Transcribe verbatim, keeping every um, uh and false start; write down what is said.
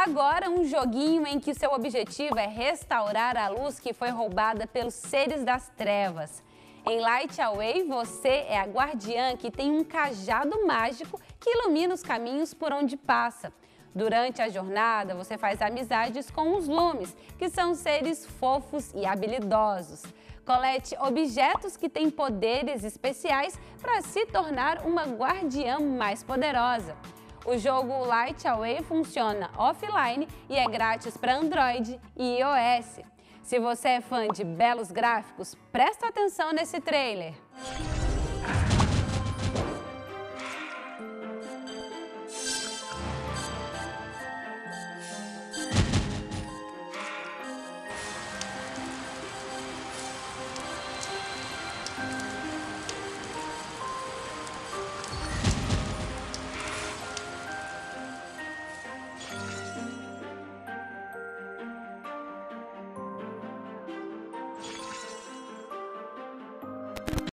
Agora, um joguinho em que seu objetivo é restaurar a luz que foi roubada pelos seres das trevas. Em Light Away, você é a guardiã que tem um cajado mágico que ilumina os caminhos por onde passa. Durante a jornada, você faz amizades com os Lumes, que são seres fofos e habilidosos. Colete objetos que têm poderes especiais para se tornar uma guardiã mais poderosa. O jogo Light Away funciona offline e é grátis para Android e iOS. Se você é fã de belos gráficos, presta atenção nesse trailer.